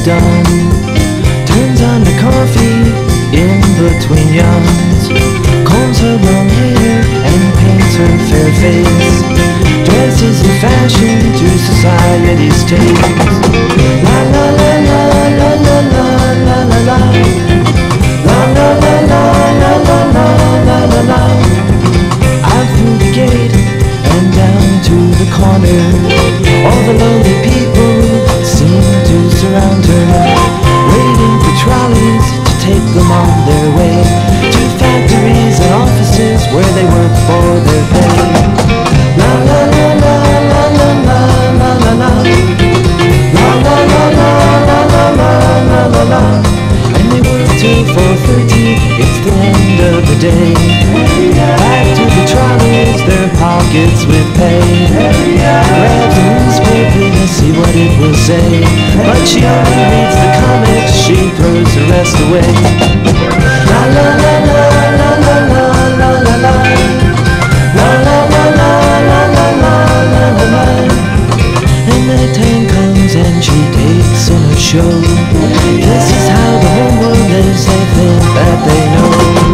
done. Turns on the coffee in between yawns, combs her long hair and paints her fair face, dresses in fashion to society's taste. La la la la la la la la la la la la la la la la la la la. Out through the gate and down to the corner, all the lonely people seem to surround her, waiting for trolleys to take them on their way to factories and offices where they work for their pay. La la la la la la la la la la la la la la la la la la la. And they work till 4:30, it's the end of the day. Back to the trolleys, their pockets with pay. Grabs a newspaper to see what it will say, but she only reads the comics, she throws the rest away. La la la la la la la la la la la la la la la la la la la. And night time comes and she takes in her show. This is how the whole world lives, they think that they know.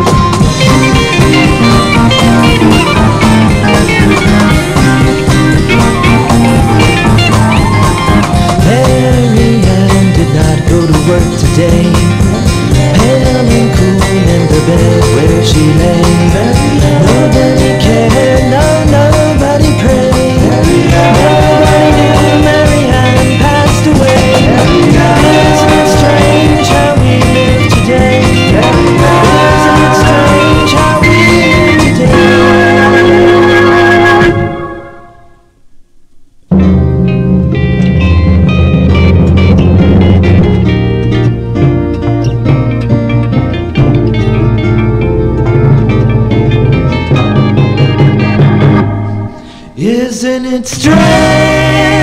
Mary Ann did not go to work today, pale and cool in the bed where she lay. Nobody cared, no, nobody prayed. Nobody knew Mary Ann passed away. Isn't it strange how we live today? Isn't it strange how we live today? Isn't it strange?